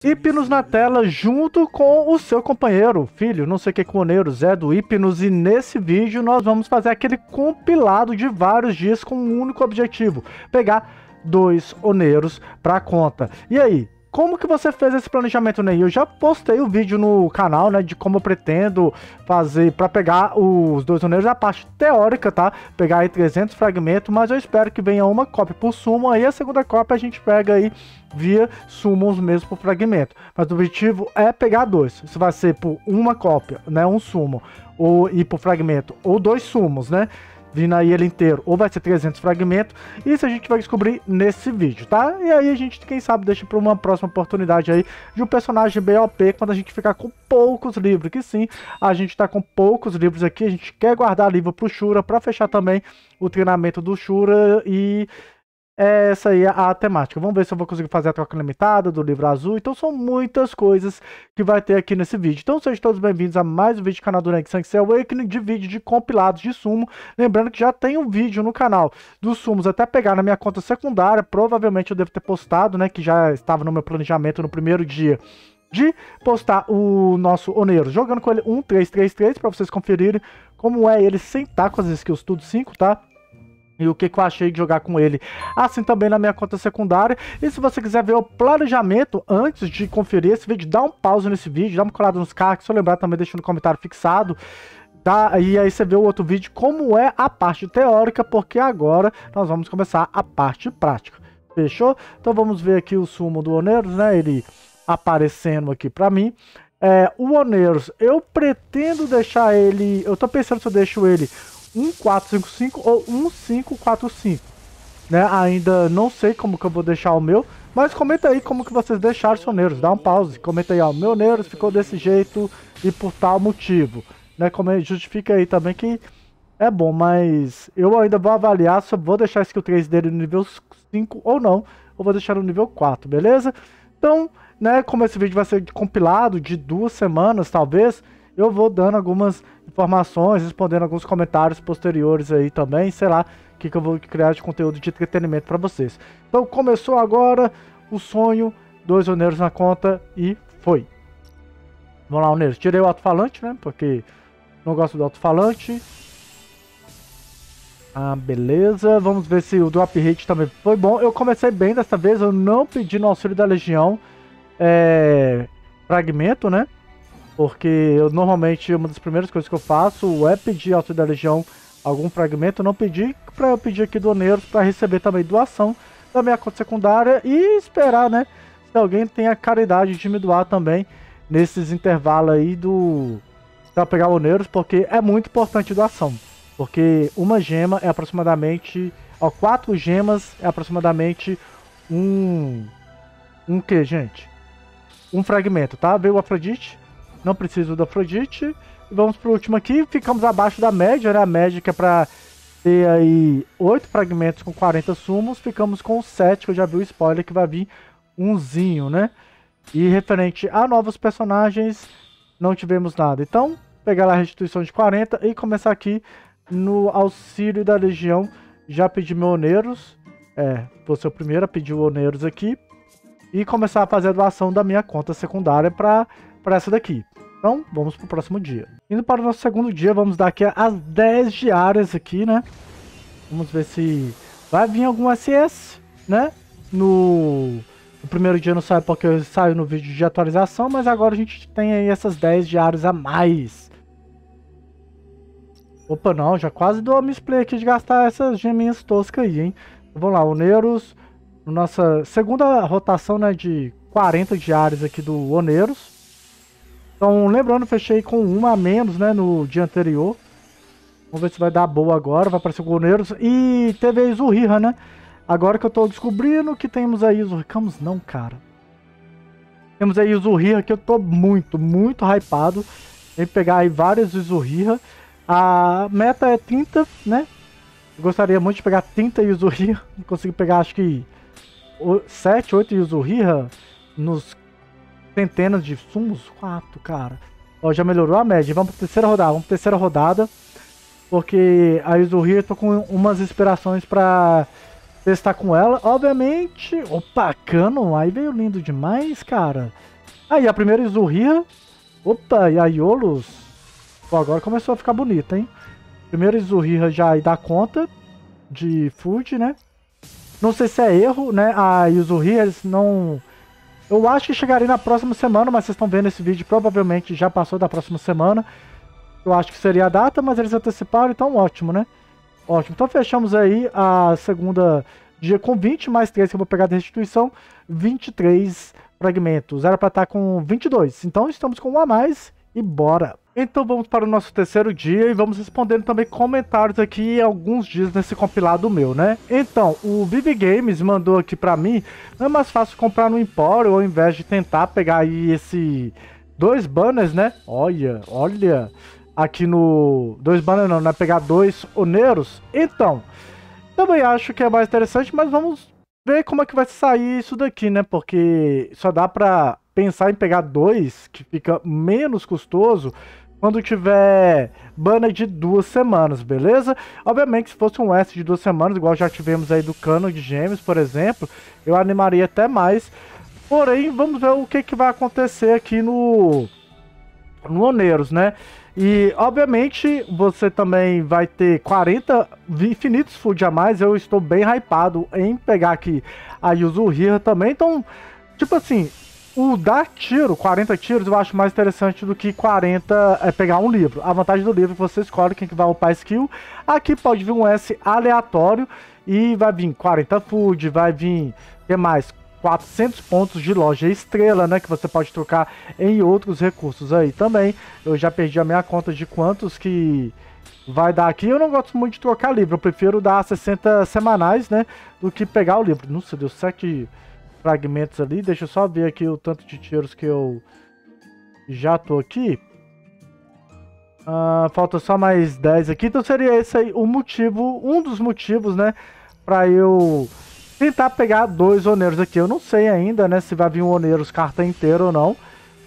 Hipnos na tela junto com o seu companheiro, filho, não sei o que com o Oneiros, é do Hipnos, e nesse vídeo nós vamos fazer aquele compilado de vários dias com um único objetivo, pegar 2 Oneiros para conta. E aí, como que você fez esse planejamento, Ney? Eu já postei o vídeo no canal, né, de como eu pretendo fazer para pegar os 2 Oneiros, a parte teórica, tá? Pegar aí 300 fragmentos, mas eu espero que venha uma cópia por summon, aí a segunda cópia a gente pega aí via summons mesmo por fragmento. Mas o objetivo é pegar 2. Isso vai ser por uma cópia, né, um summon, ou ir por fragmento, ou 2 summons, né? Vindo aí ele inteiro, ou vai ser 300 fragmentos. Isso a gente vai descobrir nesse vídeo, tá? E aí a gente, quem sabe, deixa para uma próxima oportunidade aí de um personagem BOP quando a gente ficar com poucos livros. Que sim, a gente tá com poucos livros aqui, a gente quer guardar livro pro Shura para fechar também o treinamento do Shura e... essa aí é a temática. Vamos ver se eu vou conseguir fazer a troca limitada do livro azul. Então são muitas coisas que vai ter aqui nesse vídeo. Então sejam todos bem-vindos a mais um vídeo do canal do Rank Sanctuary Awakening, de vídeo de compilados de sumo. Lembrando que já tem um vídeo no canal dos sumos até pegar na minha conta secundária. Provavelmente eu devo ter postado, né, que já estava no meu planejamento no primeiro dia de postar o nosso Oneiros, jogando com ele 1-3-3-3, para vocês conferirem como é ele sem estar com as skills tudo 5, tá? E o que eu achei de jogar com ele, assim também na minha conta secundária. E se você quiser ver o planejamento antes de conferir esse vídeo, dá um pause nesse vídeo, dá uma colada nos cards, se eu lembrar também deixa no comentário fixado. Tá? E aí você vê o outro vídeo, como é a parte teórica, porque agora nós vamos começar a parte prática. Fechou? Então vamos ver aqui o sumo do Oneiros, né? Ele aparecendo aqui pra mim. O Oneiros, eu pretendo deixar ele... Eu tô pensando se eu deixo ele 1455 ou 1545, né? Ainda não sei como que eu vou deixar o meu, mas comenta aí como que vocês deixaram os Oneiros, dá um pause, comenta aí, ó, meu Oneiros ficou desse jeito e por tal motivo, né? Justifica aí também que é bom, mas eu ainda vou avaliar se eu vou deixar a skill 3 dele no nível 5 ou não, ou vou deixar no nível 4, beleza? Então, né, como esse vídeo vai ser compilado de 2 semanas, talvez, eu vou dando algumas informações, respondendo alguns comentários posteriores aí também, sei lá, o que eu vou criar de conteúdo de entretenimento para vocês. Então começou agora o sonho, 2 Oneiros na conta e foi. Vamos lá, Oneiros, tirei o alto-falante, né, porque não gosto do alto-falante. Ah, beleza, vamos ver se o drop rate também foi bom. Eu comecei bem dessa vez, eu não pedi no auxílio da Legião fragmento, né? Porque eu normalmente, uma das primeiras coisas que eu faço é pedir ao auxílio da Legião algum fragmento. Eu não pedi, para eu pedir aqui do Oneiros para receber também doação da minha conta secundária e esperar, né? Se alguém tem a caridade de me doar também nesses intervalos aí para pegar o Oneiros, porque é muito importante doação. Porque uma gema é aproximadamente, 4 gemas é aproximadamente um que, gente? Um fragmento, tá? Veio o Afrodite. Não preciso do Afrodite. E vamos pro último aqui. Ficamos abaixo da média, né? A média que é pra ter aí 8 fragmentos com 40 sumos. Ficamos com 7, que eu já vi o spoiler que vai vir umzinho, né? E referente a novos personagens, não tivemos nada. Então, pegar lá a restituição de 40 e começar aqui no auxílio da Legião. Já pedi meu Oneiros. Vou ser o primeiro a pedir o Oneiros aqui. E começar a fazer a doação da minha conta secundária para essa daqui. Então, vamos para o próximo dia. Indo para o nosso segundo dia, vamos dar aqui as 10 diárias aqui, né? Vamos ver se vai vir algum SS, né? No primeiro dia não sai porque saiu no vídeo de atualização, mas agora a gente tem aí essas 10 diárias a mais. Opa, não, já quase dou a misplay aqui de gastar essas geminhas toscas aí, hein? Vamos lá, Oneiros, nossa segunda rotação, né, de 40 diárias aqui do Oneiros. Então, lembrando, fechei com uma a menos, né, no dia anterior. Vamos ver se vai dar boa agora, vai aparecer o Oneiros. E teve aí Zurriha, né? Agora que eu tô descobrindo que temos aí os Zurricamos, não, cara. Temos aí o Zurriha, que eu tô muito, muito hypado em pegar aí vários Zurriha. A meta é 30, né? Eu gostaria muito de pegar 30 Yuzuriha. Consegui pegar acho que 7, 8 Yuzuriha nos centenas de sumos. 4, cara. Ó, já melhorou a média. Vamos pra terceira rodada. Porque a Yuzuriha eu tô com umas inspirações pra testar com ela. Obviamente. Opa, Canon. Aí veio lindo demais, cara. Aí, a primeira Izuria. Opa, e a Yolos. Pô, agora começou a ficar bonita, hein? Primeiro Izuria já aí dá conta de food, né? Não sei se é erro, né? A Izuria, eles não... Eu acho que chegaria na próxima semana, mas vocês estão vendo esse vídeo, provavelmente já passou da próxima semana. Eu acho que seria a data, mas eles anteciparam, então ótimo, né? Ótimo. Então fechamos aí a segunda dia com 20, mais 3 que eu vou pegar da restituição, 23 fragmentos. Era para estar com 22, então estamos com um a mais e bora! Então vamos para o nosso terceiro dia e vamos respondendo também comentários aqui alguns dias nesse compilado meu, né? Então, o Vivi Games mandou aqui pra mim, não é mais fácil comprar no Empório ao invés de tentar pegar aí esse 2 banners, né? Olha, aqui no... 2 banners não, né? Pegar 2 oneiros. Então, também acho que é mais interessante, mas vamos ver como é que vai sair isso daqui, né? Porque só dá pra pensar em pegar 2, que fica menos custoso, quando tiver banner de 2 semanas, beleza? Obviamente, se fosse um S de 2 semanas, igual já tivemos aí do Cano de Gêmeos, por exemplo, eu animaria até mais. Porém, vamos ver o que vai acontecer aqui no Oneiros, né? E, obviamente, você também vai ter 40 infinitos food a mais. Eu estou bem hypado em pegar aqui a Yuzuriha também. Então, tipo assim... O dar tiro, 40 tiros, eu acho mais interessante do que 40 pegar um livro. A vantagem do livro é que você escolhe quem que vai upar skill. Aqui pode vir um S aleatório e vai vir 40 food, vai vir, o que mais? 400 pontos de loja estrela, né? Que você pode trocar em outros recursos aí também. Eu já perdi a minha conta de quantos que vai dar aqui. Eu não gosto muito de trocar livro, eu prefiro dar 60 semanais, né? Do que pegar o livro. Nossa, deu 7... fragmentos ali, deixa eu só ver aqui o tanto de tiros que eu já tô aqui. Falta só mais 10 aqui, então seria esse aí o motivo, um dos motivos, né, pra eu tentar pegar 2 oneiros aqui. Eu não sei ainda, né, se vai vir um oneiros carta inteira ou não,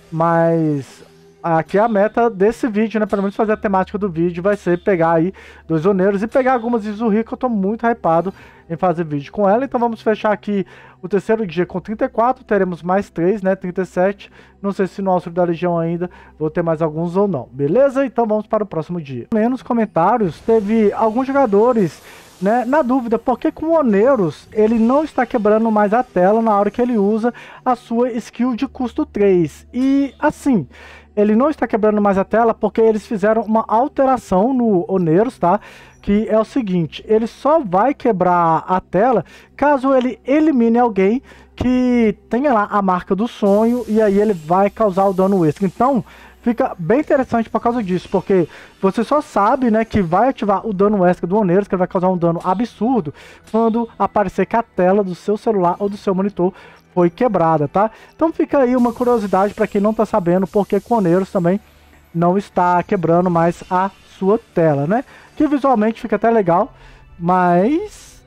mas aqui a meta desse vídeo, né, pelo menos fazer a temática do vídeo, vai ser pegar aí 2 oneiros e pegar algumas Izuria, que eu tô muito hypado em fazer vídeo com ela. Então vamos fechar aqui o terceiro dia com 34, teremos mais 3, né, 37. Não sei se no Auxílio da Legião ainda vou ter mais alguns ou não, beleza? Então vamos para o próximo dia. Nos comentários, teve alguns jogadores, né, na dúvida, porque com o Oneiros ele não está quebrando mais a tela na hora que ele usa a sua skill de custo 3. E assim... ele não está quebrando mais a tela porque eles fizeram uma alteração no Oneiros, tá? Que é o seguinte, ele só vai quebrar a tela caso ele elimine alguém que tenha lá a marca do sonho e aí ele vai causar o dano extra. Então, fica bem interessante por causa disso, porque você só sabe, né, que vai ativar o dano extra do Oneiros, que vai causar um dano absurdo quando aparecer que a tela do seu celular ou do seu monitor foi quebrada, tá? Então fica aí uma curiosidade para quem não tá sabendo, porque com Oneiros também não está quebrando mais a sua tela, né? Que visualmente fica até legal, mas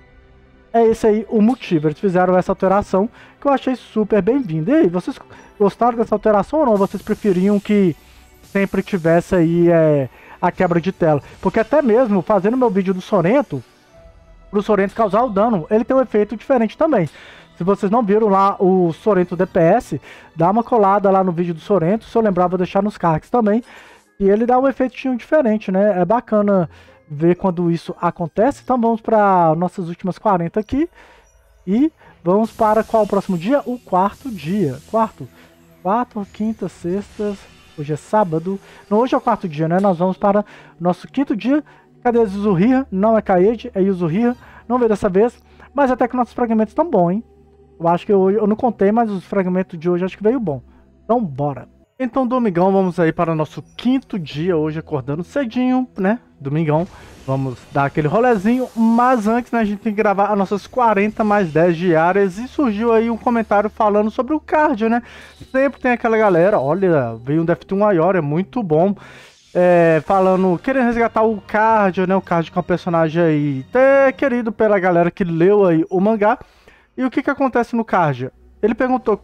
é esse aí o motivo. Eles fizeram essa alteração que eu achei super bem-vinda. E aí, vocês gostaram dessa alteração ou não? Vocês preferiam que sempre tivesse aí a quebra de tela? Porque até mesmo fazendo meu vídeo do Sorento, pro Sorento causar o dano, ele tem um efeito diferente também. Se vocês não viram lá o Sorento DPS, dá uma colada lá no vídeo do Sorento. Se eu lembrar, vou deixar nos cards também. E ele dá um efeitinho diferente, né? É bacana ver quando isso acontece. Então vamos para nossas últimas 40 aqui. E vamos para qual o próximo dia? O quarto dia. Quarto, quinta, sexta. Hoje é sábado. Não, hoje é o quarto dia, né? Nós vamos para nosso quinto dia. Cadê a Yuzuriha? Não é Kaede, é Yuzuriha. Não veio dessa vez. Mas até que nossos fragmentos estão bons, hein? Eu acho que eu não contei, mas os fragmentos de hoje acho que veio bom. Então bora. Então domingão, vamos aí para o nosso quinto dia, hoje acordando cedinho, né? Domingão, vamos dar aquele rolezinho, mas antes, né, a gente tem que gravar as nossas 40 mais 10 diárias. E surgiu aí um comentário falando sobre o cardio, né? Sempre tem aquela galera, olha, veio um Death to Maior, é muito bom. Falando, querendo resgatar o cardio, né? O cardio que é um personagem aí até querido pela galera que leu aí o mangá. E o que acontece no Cardia? Ele perguntou o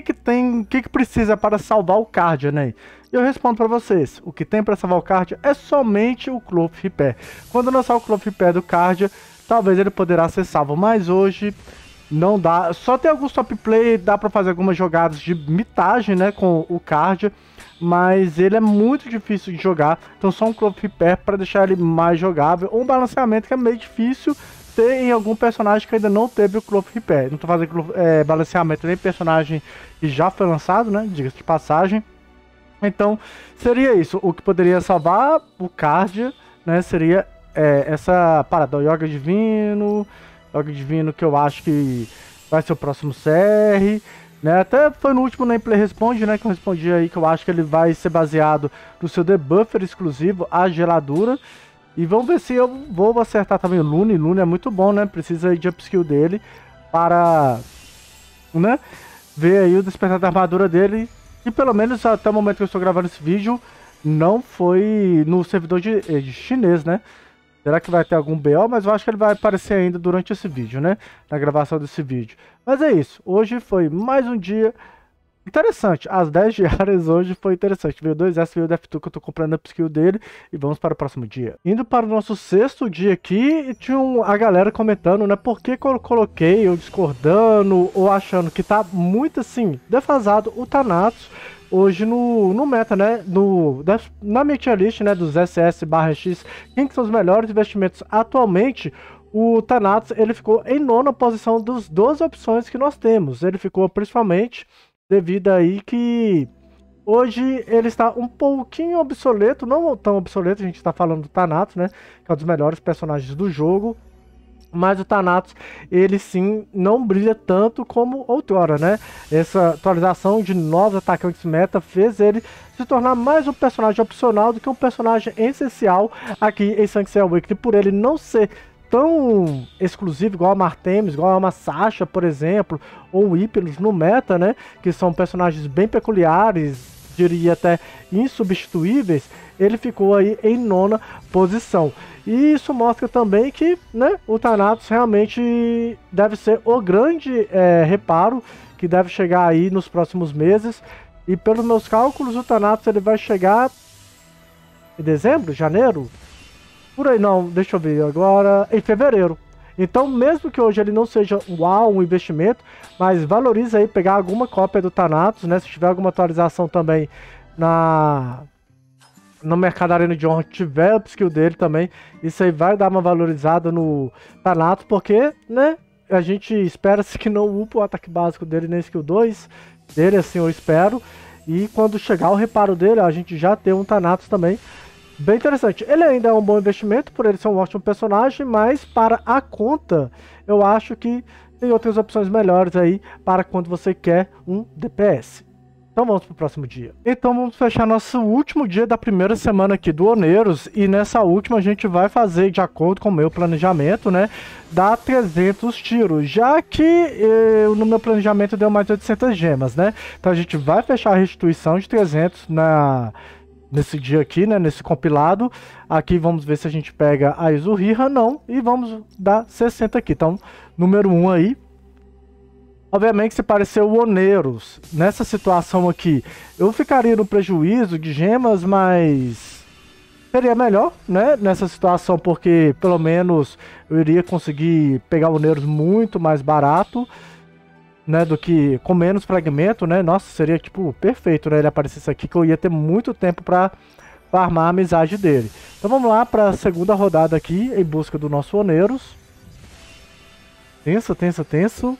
que precisa para salvar o Cardia, né? E eu respondo para vocês, o que tem para salvar o Cardia é somente o Cloth Repair. Quando lançar o Cloth Repair do Cardia, talvez ele poderá ser salvo, mas hoje não dá. Só tem alguns top play, dá pra fazer algumas jogadas de mitagem, né, com o Card, mas ele é muito difícil de jogar. Então só um Cloth Repair para deixar ele mais jogável. Ou um balanceamento que é meio difícil ter em algum personagem que ainda não teve o Cloth Repair. Não tô fazendo balanceamento nem personagem que já foi lançado, né, diga-se de passagem. Então seria isso. O que poderia salvar o Card, né, seria essa parada, o Yoga Divino. Yoga Divino, que eu acho que vai ser o próximo CR, né? Até foi no último Nameplay Responde, né? Que eu respondi aí que eu acho que ele vai ser baseado no seu debuffer exclusivo, a geladura. E vamos ver se eu vou acertar também o Lune. Lune é muito bom, né? Precisa aí de upskill dele para, né, ver aí o despertar da armadura dele. E pelo menos até o momento que eu estou gravando esse vídeo, não foi no servidor de chinês, né? Será que vai ter algum BO? Mas eu acho que ele vai aparecer ainda durante esse vídeo, né? Na gravação desse vídeo. Mas é isso. Hoje foi mais um dia interessante. As 10 diárias hoje foi interessante. Veio 2S, veio o Def2 que eu tô comprando a upskill dele. E vamos para o próximo dia. Indo para o nosso sexto dia aqui, tinha a galera comentando, né? Por que eu coloquei, ou discordando, ou achando que tá muito assim, defasado o Thanatos. Hoje no meta, né, na minha tier list, né, dos SS/X, quem que são os melhores investimentos atualmente, o Thanatos, ele ficou em nona posição dos 12 opções que nós temos. Ele ficou principalmente devido aí que hoje ele está um pouquinho obsoleto, não tão obsoleto, a gente está falando do Thanatos, né, que é um dos melhores personagens do jogo. Mas o Thanatos, ele sim, não brilha tanto como outrora, né? Essa atualização de novos atacantes meta fez ele se tornar mais um personagem opcional do que um personagem essencial aqui em Sanctuary Awakening, por ele não ser tão exclusivo igual a Martemis, igual a uma Sasha, por exemplo, ou o Hypnos no meta, né? Que são personagens bem peculiares, diria até insubstituíveis. Ele ficou aí em nona posição. E isso mostra também que, né, o Thanatos realmente deve ser o grande reparo que deve chegar aí nos próximos meses. E pelos meus cálculos, o Thanatos ele vai chegar em dezembro, janeiro? Por aí não, deixa eu ver agora, em fevereiro. Então, mesmo que hoje ele não seja um investimento, mas valoriza aí pegar alguma cópia do Thanatos, né? Se tiver alguma atualização também no Mercado Arena de Honra, tiver o skill dele também, isso aí vai dar uma valorizada no Thanatos, porque, né, a gente espera-se que não upa o ataque básico dele nem skill 2 dele, assim eu espero, e quando chegar o reparo dele, a gente já tem um Thanatos também bem interessante. Ele ainda é um bom investimento, por ele ser um ótimo personagem, mas para a conta, eu acho que tem outras opções melhores aí para quando você quer um DPS. Então vamos para o próximo dia. Então vamos fechar nosso último dia da primeira semana aqui do Oneiros. E nessa última a gente vai fazer, de acordo com o meu planejamento, né, dar 300 tiros. Já que no meu planejamento deu mais de 800 gemas, né. Então a gente vai fechar a restituição de 300 nesse dia aqui, né, nesse compilado. Aqui vamos ver se a gente pega a Yzuhira, não. E vamos dar 60 aqui. Então, número 1 aí. Obviamente, se parecer o Oneiros nessa situação aqui, eu ficaria no prejuízo de gemas, mas seria melhor, né, nessa situação, porque pelo menos eu iria conseguir pegar o Oneiros muito mais barato, né, do que com menos fragmento, né. Nossa, seria tipo perfeito, né, ele aparecesse aqui, que eu ia ter muito tempo para farmar a amizade dele. Então vamos lá para a segunda rodada aqui, em busca do nosso Oneiros. Tenso, tenso, tenso.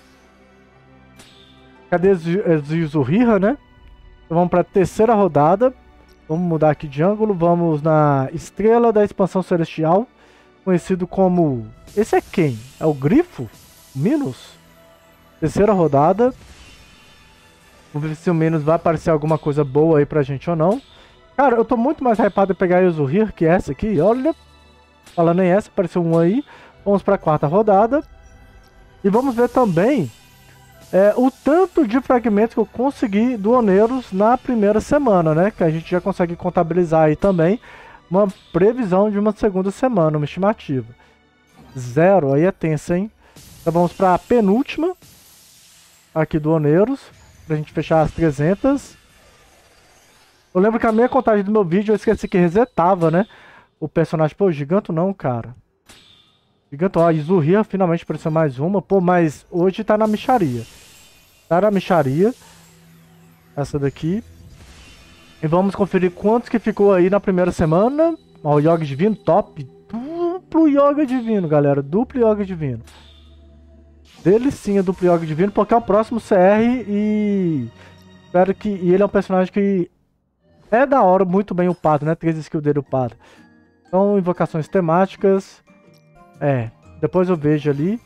Cadê Yzuhira, né? Então vamos para a terceira rodada. Vamos mudar aqui de ângulo. Vamos na Estrela da Expansão Celestial, conhecido como... Esse é quem? É o Grifo? Minos? Terceira rodada. Vamos ver se o Minos vai aparecer alguma coisa boa aí pra gente ou não. Cara, eu tô muito mais hypado em pegar a Yzuhira que essa aqui. Olha, falando em essa, apareceu um aí. Vamos para a quarta rodada. E vamos ver também... o tanto de fragmentos que eu consegui do Oneiros na primeira semana, né? Que a gente já consegue contabilizar aí também uma previsão de uma segunda semana, uma estimativa. 0, aí é tenso, hein? Então vamos para a penúltima aqui do Oneiros, pra gente fechar as 300. Eu lembro que a minha contagem do meu vídeo eu esqueci que resetava, né? O personagem, pô, Giganto não, cara. Gigante, ó, Izuria finalmente apareceu mais uma. Pô, mas hoje tá na mixaria. Tá na mixaria. Essa daqui. E vamos conferir quantos que ficou aí na primeira semana. Ó, o Yoga Divino, top. Duplo Yoga Divino, galera. Duplo Yoga Divino. Delicinha duplo Yoga Divino, porque é o próximo CR e... espero que... E ele é um personagem que é da hora, muito bem upado, né? 3 skills dele upado. Então, invocações temáticas. Depois eu vejo ali.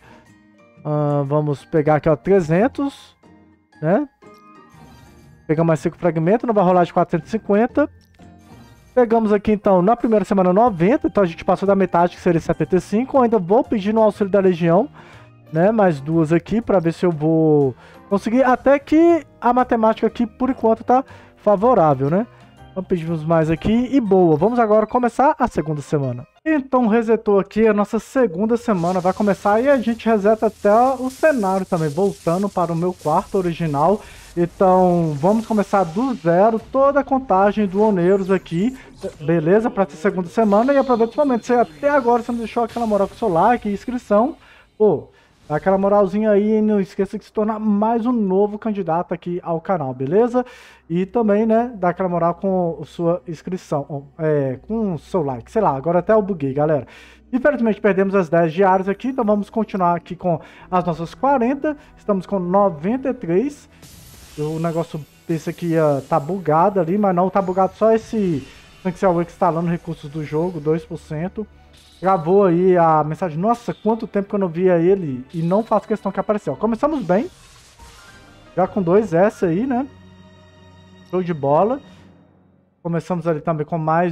Vamos pegar aqui, ó, 300, né? Pegamos mais 5 fragmentos, não vai rolar de 450. Pegamos aqui, então, na primeira semana 90, então a gente passou da metade, que seria 75. Eu ainda vou pedir no auxílio da Legião, né? Mais 2 aqui, pra ver se eu vou conseguir. Até que a matemática aqui, por enquanto, tá favorável, né? Então pedimos mais aqui e boa. Vamos agora começar a segunda semana. Então resetou aqui a nossa segunda semana. Vai começar e a gente reseta até o cenário também. Voltando para o meu quarto original. Então vamos começar do zero. Toda a contagem do Oneiros aqui. Beleza? Para essa segunda semana. E aproveita esse momento. Se até agora você não deixou aquela moral com o seu like e inscrição. Pô, dá aquela moralzinha aí e não esqueça de se tornar mais um novo candidato aqui ao canal, beleza? E também, né, dá aquela moral com a sua inscrição, com o seu like, sei lá, agora até eu buguei, galera. Infelizmente perdemos as 10 diárias aqui, então vamos continuar aqui com as nossas 40, estamos com 93. O negócio desse aqui ia tá bugado ali, mas não tá bugado, só esse Sanctuary Works instalando recursos do jogo, 2%. Gravou aí a mensagem, nossa, quanto tempo que eu não via ele e não faço questão que apareceu. Começamos bem, já com 2S aí, né? Show de bola. Começamos ali também com mais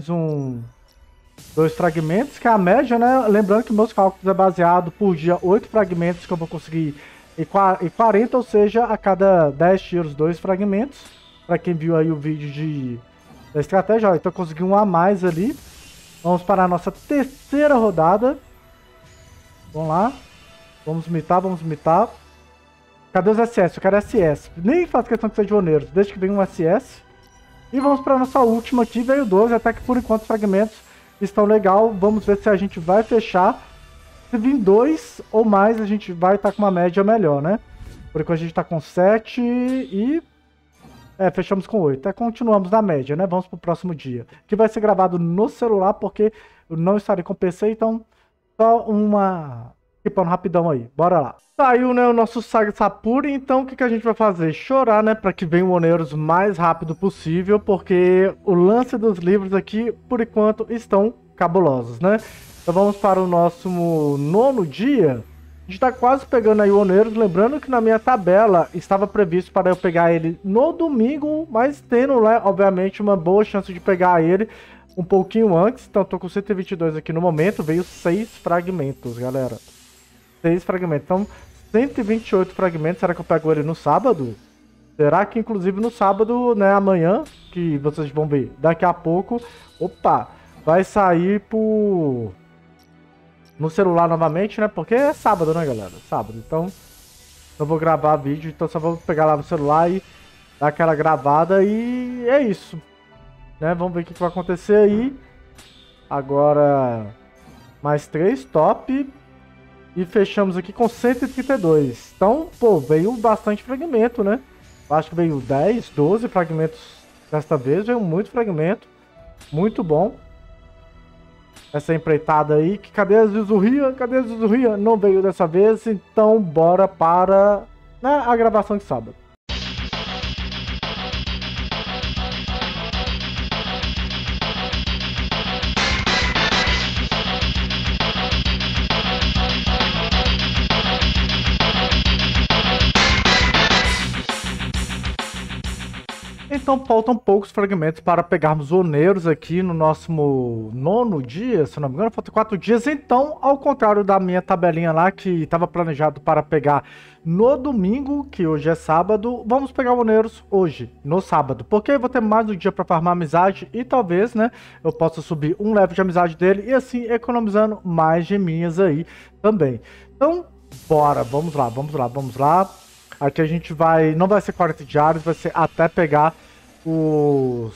2 fragmentos, que é a média, né? Lembrando que meus cálculos é baseado por dia 8 fragmentos que eu vou conseguir e 40, ou seja, a cada 10 tiros 2 fragmentos. Para quem viu aí o vídeo da estratégia, ó, então eu consegui um a mais ali. Vamos para a nossa terceira rodada. Vamos lá. Vamos mitar. Cadê os SS? Eu quero SS. Nem faço questão de ser de oneiros. Desde que venha um SS. E vamos para a nossa última aqui. Veio 12. Até que por enquanto os fragmentos estão legal. Vamos ver se a gente vai fechar. Se vir 2 ou mais, a gente vai estar com uma média melhor, né? Por enquanto a gente está com 7 e... fechamos com 8. Continuamos na média, né? Vamos pro próximo dia. Que vai ser gravado no celular, porque eu não estarei com PC, então só uma... Equipando rapidão aí. Bora lá. Saiu, né, o nosso Saga Sapuri, então o que a gente vai fazer? Chorar, né, para que venha o Oneiros o mais rápido possível, porque o lance dos livros aqui, por enquanto, estão cabulosos, né? Então vamos para o nosso 9º dia. A gente tá quase pegando aí o Oneiros, lembrando que na minha tabela estava previsto para eu pegar ele no domingo, mas tendo, né, obviamente, uma boa chance de pegar ele um pouquinho antes. Então tô com 122 aqui no momento, veio 6 fragmentos, galera. 6 fragmentos, então 128 fragmentos. Será que eu pego ele no sábado? Será que inclusive no sábado, né, amanhã, que vocês vão ver daqui a pouco, opa, vai sair no celular novamente, né? Porque é sábado, né, galera? Sábado. Então, eu vou gravar vídeo. Então, só vou pegar lá no celular e dar aquela gravada. E é isso. Né? Vamos ver o que vai acontecer aí. Agora, mais 3, top. E fechamos aqui com 132. Então, pô, veio bastante fragmento, né? Acho que veio 10, 12 fragmentos desta vez. Veio muito fragmento. Muito bom. Essa empreitada aí, que cadê a Izuria? Cadê a Izuria? Não veio dessa vez, então bora para, né, a gravação de sábado. Então faltam poucos fragmentos para pegarmos Oneiros aqui no nosso 9º dia, se não me engano, faltam 4 dias. Então, ao contrário da minha tabelinha lá, que estava planejado para pegar no domingo, que hoje é sábado, vamos pegar Oneiros hoje, no sábado. Porque eu vou ter mais um dia para farmar amizade e talvez, né, eu possa subir um level de amizade dele e assim economizando mais geminhas aí também. Então, bora, vamos lá. Aqui a gente vai, não vai ser 40 diários, vai ser até pegar os...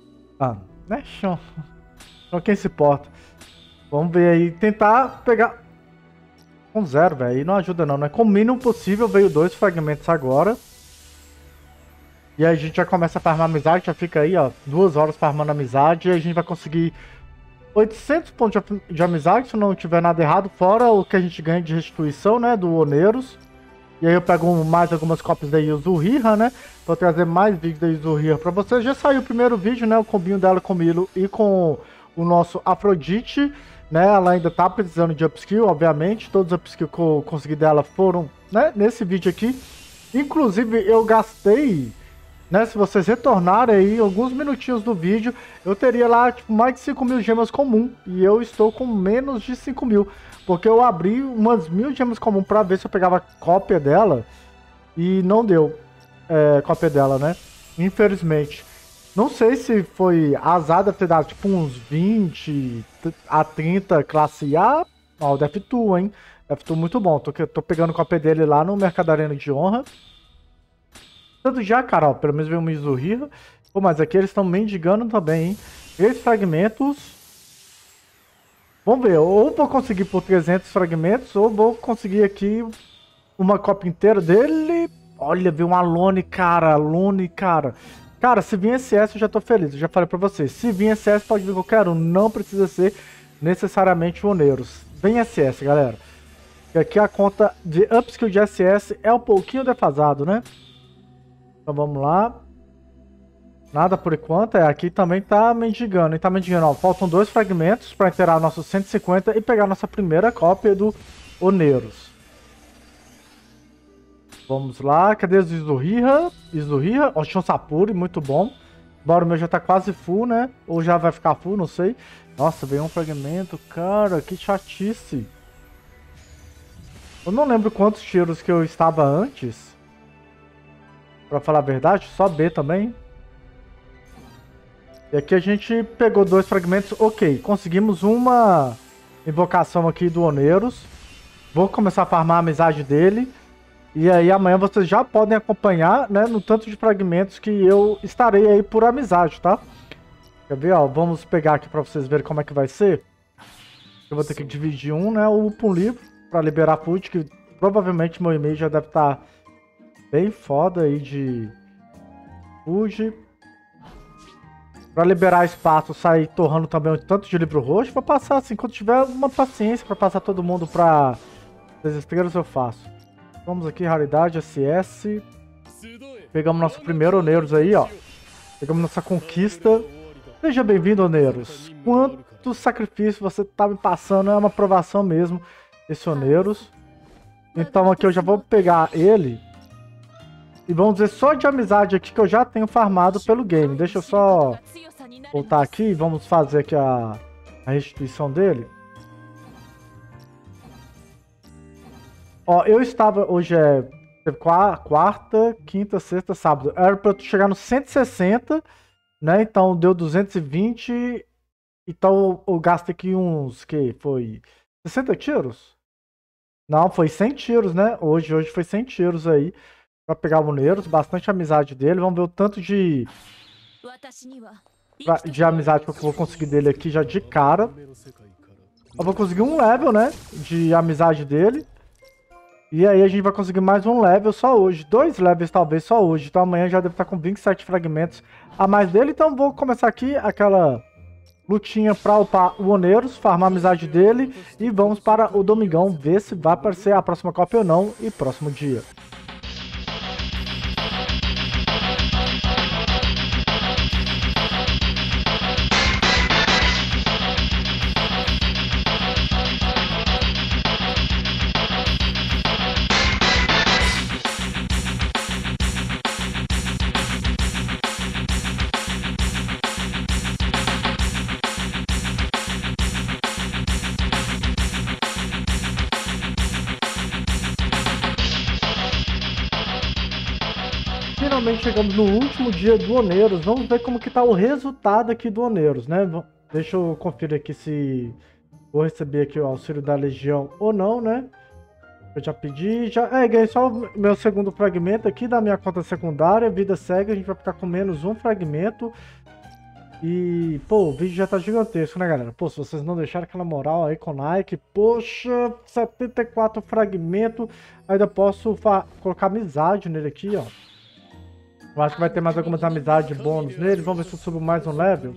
né, chão. Então quem se importa? Vamos ver aí, tentar pegar Com 0, velho. Aí não ajuda não, né? Com o mínimo possível, veio 2 fragmentos agora. E aí a gente já começa a farmar amizade, já fica aí, ó, 2 horas farmando amizade. E a gente vai conseguir 800 pontos de amizade, se não tiver nada errado. Fora o que a gente ganha de restituição, né, do Oneiros. E aí eu pego mais algumas cópias da Yuzuriha, né? Vou trazer mais vídeos da Yuzuriha pra vocês. Já saiu o primeiro vídeo, né? O combinho dela com o Milo e com o nosso Afrodite, né? Ela ainda tá precisando de upskill, obviamente. Todos os upskills que eu consegui dela foram, né, nesse vídeo aqui. Inclusive, eu gastei, né? Se vocês retornarem aí alguns minutinhos do vídeo, eu teria lá, tipo, mais de 5.000 gemas comum. E eu estou com menos de 5.000. Porque eu abri umas 1.000 gemas comum pra ver se eu pegava cópia dela. E não deu cópia dela, né? Infelizmente. Não sei se foi azar, deve ter dado tipo uns 20 a 30 classe A. Ó, o Def2, hein? Def2 muito bom. Tô pegando cópia dele lá no Mercado Arena de Honra. Tanto já, cara, ó, pelo menos veio um Yuzuriha. Pô, mas aqui eles estão mendigando também, hein? 3 fragmentos. Vamos ver, ou vou conseguir por 300 fragmentos, ou vou conseguir aqui uma cópia inteira dele. Olha, veio um Alone, cara, Alone, cara. Cara, se vir SS eu já tô feliz, eu já falei pra vocês. Se vir SS pode vir qualquer um, não precisa ser necessariamente o Oneiros. Vem SS, galera. E aqui a conta de upskill de SS é um pouquinho defasado, né? Então vamos lá. Nada por enquanto, aqui também tá mendigando, ó, faltam 2 fragmentos para inteirar nossos 150 e pegar nossa primeira cópia do Oneiros. Vamos lá, cadê os Yuzuriha? Ó, Sapuri, muito bom. Bora, o meu já tá quase full, né? Ou já vai ficar full, não sei. Nossa, veio um fragmento, cara, que chatice. Eu não lembro quantos tiros que eu estava antes. Pra falar a verdade, só B também. E aqui a gente pegou 2 fragmentos, ok, conseguimos uma invocação aqui do Oneiros. Vou começar a farmar a amizade dele. E aí amanhã vocês já podem acompanhar, né, no tanto de fragmentos que eu estarei aí por amizade, tá? Quer ver, ó, vamos pegar aqui pra vocês verem como é que vai ser. Eu vou ter que dividir um, né, upa um livro pra liberar food, que provavelmente meu e-mail já deve estar bem foda aí de food. Pra liberar espaço, sair torrando também um tanto de livro roxo. Vou passar assim, quando tiver uma paciência pra passar todo mundo pra desespeiros eu faço. Vamos aqui, raridade, SS. Pegamos nosso primeiro Oneiros aí, ó. Pegamos nossa conquista. Seja bem-vindo, Oneiros. Quanto sacrifício você tá me passando, é uma aprovação mesmo, esse Oneiros. Então aqui eu já vou pegar ele. E vamos dizer só de amizade aqui que eu já tenho farmado pelo game. Deixa eu só voltar aqui e vamos fazer aqui a restituição dele. Ó, eu estava... Hoje é quarta, quinta, sexta, sábado. Era pra eu chegar no 160, né? Então deu 220. Então eu gasto aqui uns... que foi? 60 tiros? Não, foi 100 tiros, né? Hoje foi 100 tiros aí. Pra pegar o Oneiros, bastante amizade dele. Vamos ver o tanto de amizade que eu vou conseguir dele aqui já de cara. Eu vou conseguir um level, né, de amizade dele. E aí a gente vai conseguir mais um level só hoje. 2 levels talvez só hoje. Então amanhã já deve estar com 27 fragmentos a mais dele. Então vou começar aqui aquela lutinha pra upar o Oneiros, farmar a amizade dele. E vamos para o domingão ver se vai aparecer a próxima cópia ou não. E próximo dia. Finalmente chegamos no último dia do Oneiros. Vamos ver como que tá o resultado aqui do Oneiros, né? Deixa eu conferir aqui se vou receber aqui o auxílio da Legião ou não, né? Eu já pedi, ganhei só o meu segundo fragmento aqui da minha conta secundária. Vida segue, a gente vai ficar com menos um fragmento. E, pô, o vídeo já tá gigantesco, né, galera? Pô, se vocês não deixaram aquela moral aí com o Nike, poxa, 74 fragmentos, ainda posso colocar amizade nele aqui, ó. Eu acho que vai ter mais algumas amizades bônus nele. Vamos ver se eu subo mais um level.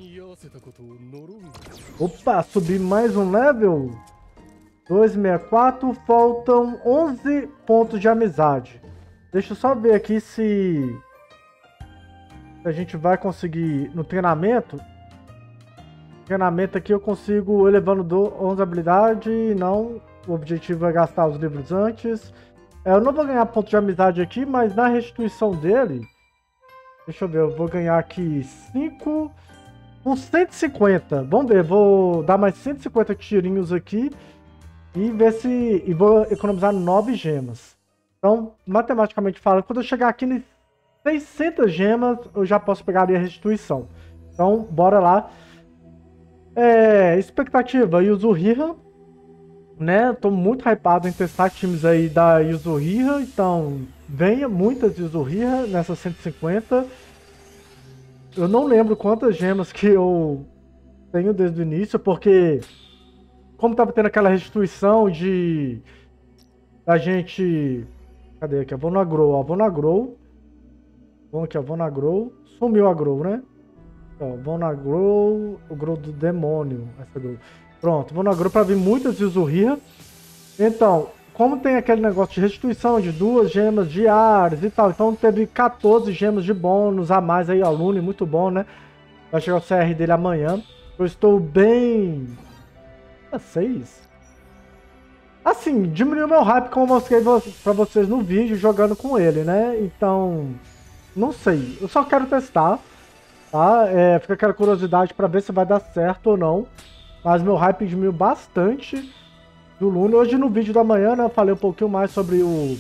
Opa, subi mais um level. 264, faltam 11 pontos de amizade. Deixa eu só ver aqui se a gente vai conseguir no treinamento. Treinamento aqui eu consigo elevando 11 habilidade. Não, o objetivo é gastar os livros antes. Eu não vou ganhar ponto de amizade aqui, mas na restituição dele... Deixa eu ver, eu vou ganhar aqui 5 com 150. Vamos ver, vou dar mais 150 tirinhos aqui e ver se... E vou economizar 9 gemas. Então, matematicamente falando, quando eu chegar aqui em 600 gemas, eu já posso pegar ali a restituição. Então, bora lá. Expectativa, Yuzuriha, né? Tô muito hypado em testar times aí da Yuzuriha, então venha muitas Yuzuriha nessa 150. Eu não lembro quantas gemas que eu tenho desde o início, porque como tava tendo aquela restituição de da gente... Cadê aqui? A Vonagrow, ó, Vonagrow. Vamos aqui, ó, Vonagrow. Sumiu a Grow, né? Ó, Vonagrow, o Grow do demônio. Essa Grow. Pronto, Vonagrow para vir muitas Yuzuriha. Então, como tem aquele negócio de restituição de 2 gemas diárias e tal, então teve 14 gemas de bônus a mais aí, ó, Lune, muito bom, né? Vai chegar o CR dele amanhã. Eu estou bem... 6? Assim, diminuiu meu hype, como eu mostrei pra vocês no vídeo, jogando com ele, né? Então, não sei. Eu só quero testar, tá? Fica aquela curiosidade pra ver se vai dar certo ou não. Mas meu hype diminuiu bastante do Lune. Hoje no vídeo da manhã, né, eu falei um pouquinho mais sobre o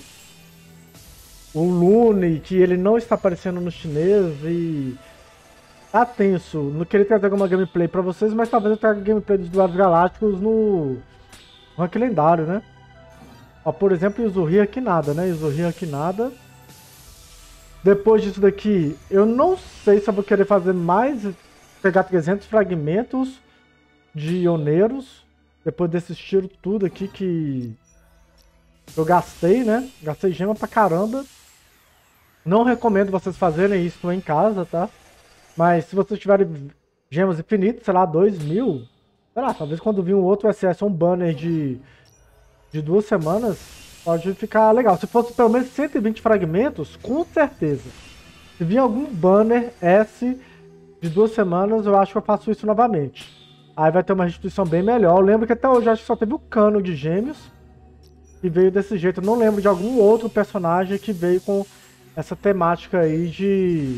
Lune, que ele não está aparecendo no chinês e tá tenso. Não queria trazer alguma gameplay pra vocês, mas talvez eu traga gameplay dos Duelos Galácticos no rank lendário, né? Ó, por exemplo, Yuzuriha aqui nada, né? Yuzuriha aqui nada. Depois disso daqui, eu não sei se eu vou querer fazer mais, pegar 300 fragmentos de ioneiros. Depois desses tiros tudo aqui que eu gastei, né? Gastei gema pra caramba. Não recomendo vocês fazerem isso em casa, tá? Mas se vocês tiverem gemas infinitas, sei lá, 2000... Sei lá, talvez quando vir um outro SS, um banner de 2 semanas, pode ficar legal. Se fosse pelo menos 120 fragmentos, com certeza. Se vir algum banner S de 2 semanas, eu acho que eu faço isso novamente. Aí vai ter uma restituição bem melhor. Eu lembro que até hoje acho que só teve o Cano de Gêmeos que veio desse jeito. Eu não lembro de algum outro personagem que veio com essa temática aí de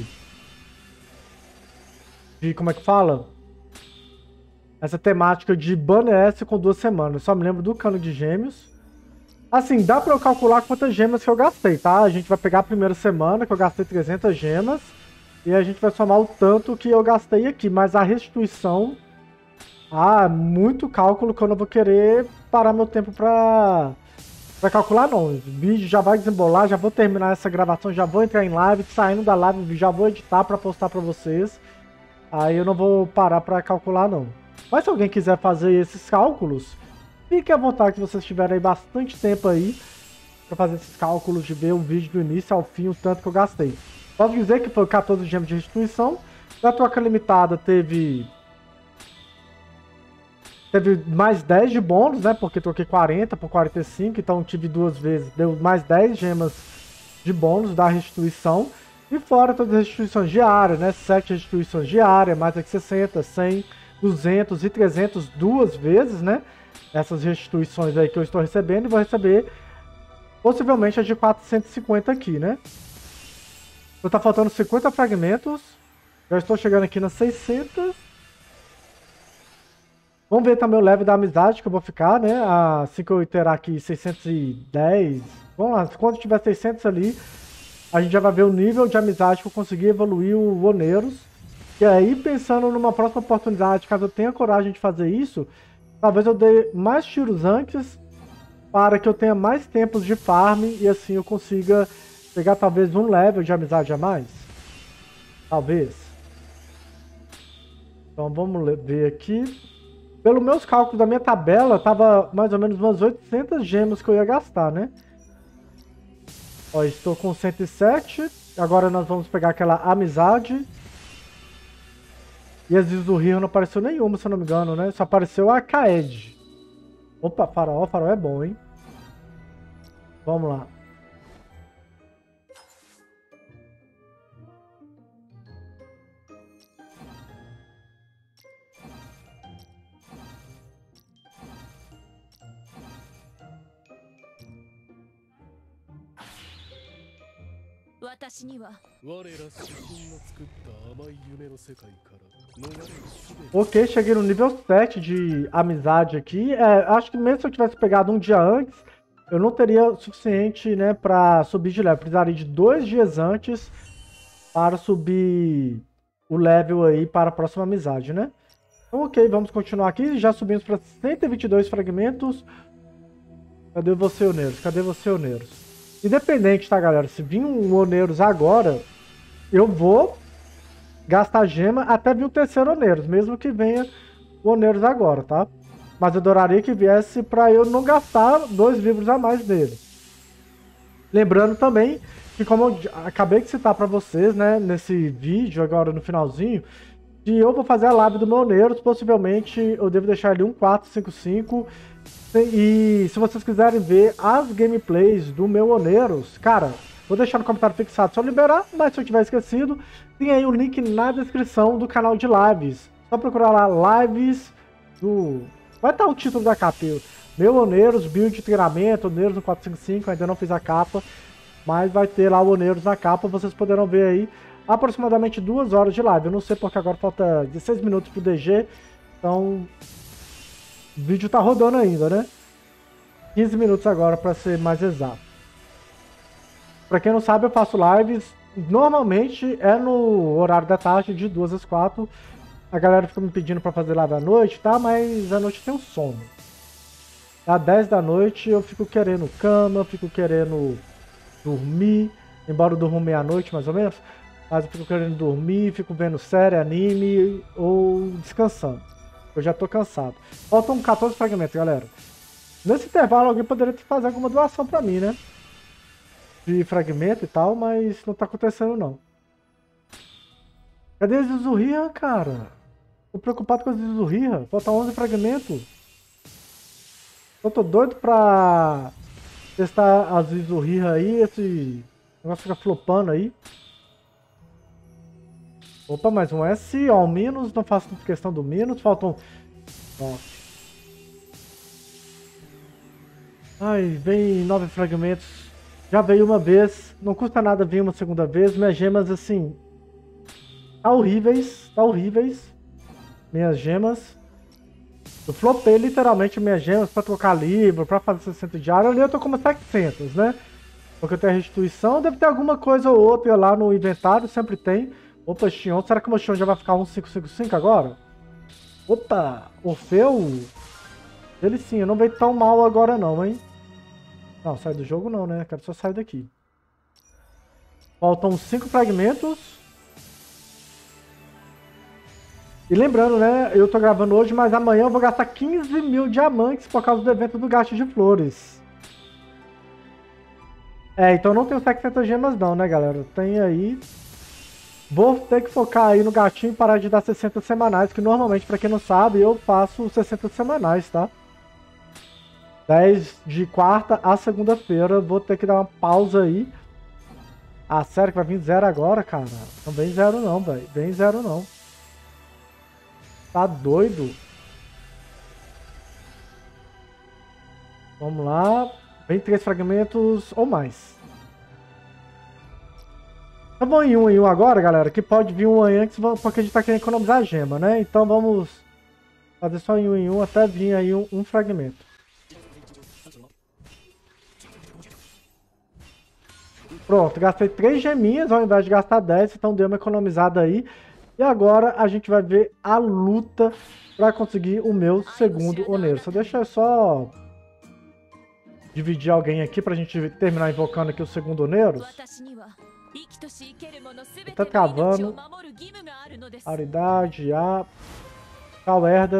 como é que fala? Essa temática de banner S com 2 semanas. Eu só me lembro do Cano de Gêmeos. Assim, dá pra eu calcular quantas gemas que eu gastei, tá? A gente vai pegar a primeira semana, que eu gastei 300 gemas. E a gente vai somar o tanto que eu gastei aqui. Mas a restituição... muito cálculo que eu não vou querer parar meu tempo pra calcular, não. O vídeo já vai desembolar, já vou terminar essa gravação, já vou entrar em live. Saindo da live, já vou editar pra postar pra vocês. Aí eu não vou parar pra calcular, não. Mas se alguém quiser fazer esses cálculos, fique à vontade, que vocês tiverem aí bastante tempo aí para fazer esses cálculos, de ver o vídeo do início ao fim, o tanto que eu gastei. Posso dizer que foi 14 gemas de restituição. Da troca limitada teve mais 10 de bônus, né? Porque troquei 40 por 45, então tive 2 vezes, deu mais 10 gemas de bônus da restituição. E fora todas as restituições diárias, né? 7 restituições diárias, mais aqui 60, 100... 200 e 300 2 vezes, né? Essas restituições aí que eu estou recebendo, e vou receber possivelmente as de 450 aqui, né? Então tá faltando 50 fragmentos. Já estou chegando aqui nas 600. Vamos ver também o level da amizade que eu vou ficar, né? Assim que eu iterar aqui 610. Vamos lá, quando tiver 600 ali, a gente já vai ver o nível de amizade que eu consegui evoluir o Oneiros. E aí, pensando numa próxima oportunidade, caso eu tenha coragem de fazer isso, talvez eu dê mais tiros antes, para que eu tenha mais tempos de farm, e assim eu consiga pegar talvez um level de amizade a mais. Talvez. Então vamos ver aqui. Pelos meus cálculos da minha tabela, tava mais ou menos umas 800 gemas que eu ia gastar, né? Ó, estou com 107. Agora nós vamos pegar aquela amizade. E às vezes do Rio não apareceu nenhuma, se eu não me engano, né? Só apareceu a Kaed. Opa, farol. Farol é bom, hein? Vamos lá. Ok, cheguei no nível 7 de amizade aqui. Acho que mesmo se eu tivesse pegado um dia antes, eu não teria o suficiente, né, pra subir de level. Precisaria de 2 dias antes para subir o level aí para a próxima amizade, né? Então, ok, vamos continuar aqui. Já subimos para 122 fragmentos. Cadê você, Oneiros? Cadê você, Oneiros? Independente, tá, galera? Se vir um Oneiros agora, eu vou gastar gema até vir o terceiro Oneiros, mesmo que venha o Oneiros agora, tá? Mas eu adoraria que viesse para eu não gastar 2 livros a mais dele. Lembrando também que, como eu acabei de citar para vocês, né, nesse vídeo agora no finalzinho, que eu vou fazer a live do meu Oneiros, possivelmente eu devo deixar ali um 455. E se vocês quiserem ver as gameplays do meu Oneiros, cara, vou deixar no comentário fixado só liberar, mas se eu tiver esquecido, tem aí o link na descrição do canal de lives. Só procurar lá, lives do... Vai estar o título da capa. Meu Oneiros, build de treinamento, Oneiros no 455, ainda não fiz a capa, mas vai ter lá o Oneiros na capa, vocês poderão ver aí aproximadamente 2 horas de live. Eu não sei porque agora falta 16 minutos pro DG, então o vídeo tá rodando ainda, né? 15 minutos agora para ser mais exato. Para quem não sabe, eu faço lives, normalmente é no horário da tarde, de 2 às 4. A galera fica me pedindo para fazer live à noite, tá? Mas à noite tem um sono. Às 10 da noite eu fico querendo cama, fico querendo dormir, embora eu durma meia-noite mais ou menos, mas eu fico querendo dormir, fico vendo série, anime ou descansando. Eu já tô cansado. Faltam 14 fragmentos, galera. Nesse intervalo alguém poderia fazer alguma doação pra mim, né? De fragmento e tal, mas não tá acontecendo não. Cadê a Zizurria, cara? Tô preocupado com a Zizurria. Falta 11 fragmentos. Eu tô doido pra testar a Zizurria aí. Esse negócio fica flopando aí. Opa, mais um S. Ó, o Minos. Não faço questão do Minos. Faltam... Ó. Ai, vem 9 fragmentos. Já veio uma vez. Não custa nada vir uma segunda vez. Minhas gemas, assim... Tá horríveis. Tá horríveis. Minhas gemas. Eu flopei literalmente minhas gemas pra trocar livro, pra fazer 60 diário. Ali eu tô com umas 700, né? Porque eu tenho a restituição. Deve ter alguma coisa ou outra lá no inventário. Sempre tem. Opa, Xion. Será que o meu Xion já vai ficar 1555 agora? Opa! Orfeu? Ele sim, não veio tão mal agora não, hein? Não, sai do jogo não, né? Quero só sair daqui. Faltam 5 fragmentos. E lembrando, né? Eu tô gravando hoje, mas amanhã eu vou gastar 15 mil diamantes por causa do evento do gasto de flores. Então não tenho 700 gemas não, né, galera? Tem aí... Vou ter que focar aí no gatinho e parar de dar 60 semanais, que normalmente, pra quem não sabe, eu faço 60 semanais, tá? 10 de quarta a segunda-feira, vou ter que dar uma pausa aí. Ah, sério que vai vir 0 agora, cara? Não vem 0 não, velho. Vem 0 não. Tá doido? Vamos lá. Vem 3 fragmentos ou mais. Tá bom em um agora, galera, que pode vir um aí antes, porque a gente tá querendo economizar a gema, né? Então vamos fazer só em um até vir aí um fragmento. Pronto, gastei 3 geminhas ao invés de gastar 10, então deu uma economizada aí. E agora a gente vai ver a luta para conseguir o meu segundo Oneiro. Deixa eu só dividir alguém aqui pra gente terminar invocando aqui o segundo Oneiro. Tá travando. Raridade, A. Tal herda.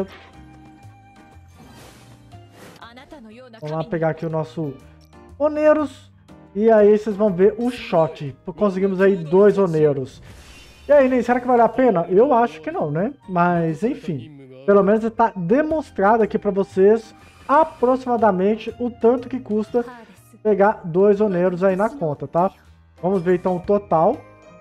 Vamos lá pegar aqui o nosso Oneiros. E aí vocês vão ver o shot. Conseguimos aí 2 Oneiros. E aí, Ney, será que vale a pena? Eu acho que não, né? Mas, enfim. Pelo menos está demonstrado aqui para vocês aproximadamente o tanto que custa pegar 2 Oneiros aí na conta, tá? Vamos ver então o total.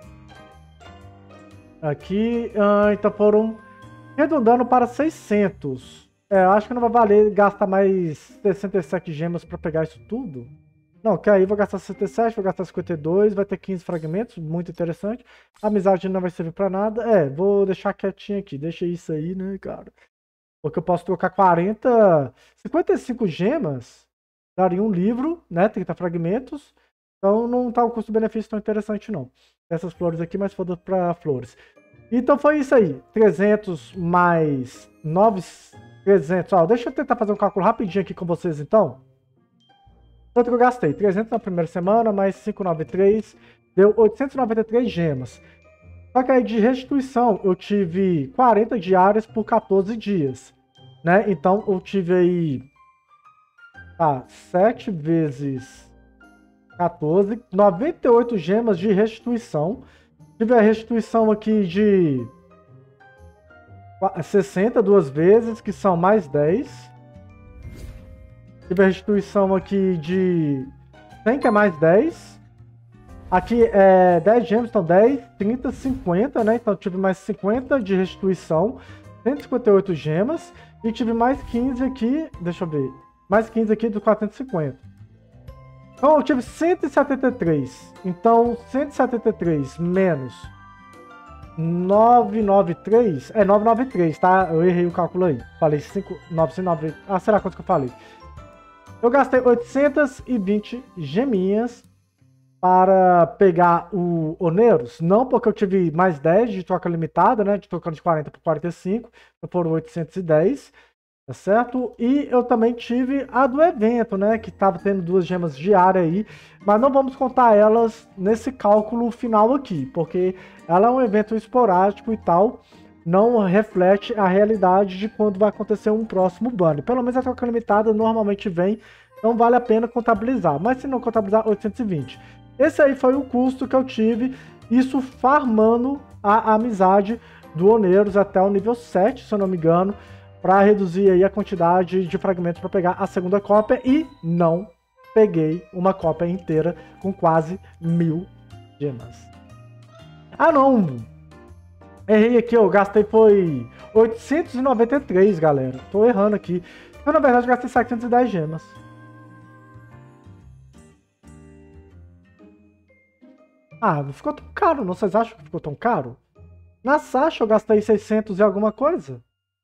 Aqui, então foram redondando para 600. Eu acho que não vai valer gastar mais 67 gemas para pegar isso tudo. Não, que aí vou gastar 67, vou gastar 52, vai ter 15 fragmentos, muito interessante. A amizade não vai servir pra nada. Vou deixar quietinho aqui, deixa isso aí, né, cara? Porque eu posso trocar 55 gemas, daria um livro, né, 30 fragmentos. Então não tá um custo-benefício tão interessante não. Essas flores aqui, mas foda pra flores. Então foi isso aí, 300 mais 9, 300. Ó, deixa eu tentar fazer um cálculo rapidinho aqui com vocês então. Quanto que eu gastei? 300 na primeira semana, mais 593, deu 893 gemas. Só que aí de restituição eu tive 40 diárias por 14 dias, né? Então eu tive aí 7 vezes 14, 98 gemas de restituição. Tive a restituição aqui de 60 duas vezes, que são mais 10. Tive a restituição aqui de 100, que é mais 10. Aqui é 10 gemas, então 10, 30, 50, né? Então tive mais 50 de restituição, 158 gemas. E tive mais 15 aqui, deixa eu ver, mais 15 aqui do 450. Então eu tive 173. Então 173 menos 993, 993, tá? Eu errei o cálculo aí. Falei 909. Ah, será quanto que eu falei? Eu gastei 820 geminhas para pegar o Oneiros. Não porque eu tive mais 10 de troca limitada, né? De trocando de 40 por 45. Então foram 810, tá certo? E eu também tive a do evento, né? Que estava tendo 2 gemas diárias aí. Mas não vamos contar elas nesse cálculo final aqui. Porque ela é um evento esporádico e tal. Não reflete a realidade de quando vai acontecer um próximo banner. Pelo menos a troca limitada normalmente vem, não vale a pena contabilizar. Mas se não contabilizar, 820. Esse aí foi o custo que eu tive, isso farmando a amizade do Oneiros até o nível 7, se eu não me engano, para reduzir aí a quantidade de fragmentos para pegar a segunda cópia. E não peguei uma cópia inteira com quase 1000 gemas. Ah, não! Errei aqui, eu gastei foi 893, galera. Tô errando aqui. Eu, na verdade, gastei 710 gemas. Ah, não ficou tão caro, não? Vocês acham que ficou tão caro? Na Sasha eu gastei 600 e alguma coisa.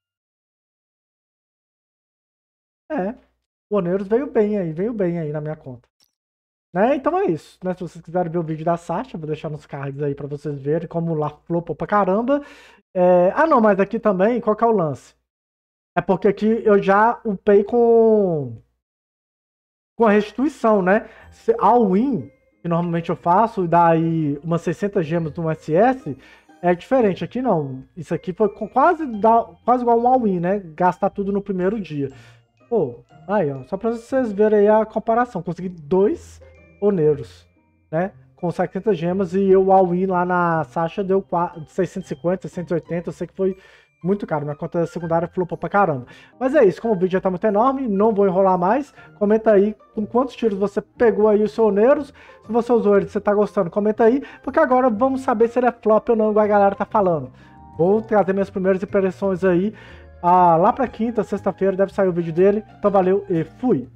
O Oneiros veio bem aí na minha conta. Né? Então é isso, né? Se vocês quiserem ver o vídeo da Sasha, vou deixar nos cards aí pra vocês verem como lá flopou pra caramba. Ah não, mas aqui também, qual que é o lance? É porque aqui eu já upei com a restituição, né? All-in, que normalmente eu faço, e dá aí umas 600 gemas no SS, é diferente. Aqui não. Isso aqui foi quase igual um all-in, né? Gastar tudo no primeiro dia. Pô, aí ó, só pra vocês verem aí a comparação. Consegui 2 Oneiros, né? Com 70 gemas, e o all-in lá na Sasha deu 650, 680, eu sei que foi muito caro, minha conta secundária flopou pra caramba. Mas é isso, como o vídeo já tá muito enorme, não vou enrolar mais. Comenta aí com quantos tiros você pegou aí os seus Oneiros. Se você usou ele, se você tá gostando, comenta aí, porque agora vamos saber se ele é flop ou não, igual a galera tá falando. Vou trazer minhas primeiras impressões aí. Lá pra quinta, sexta-feira, deve sair o vídeo dele. Então valeu e fui!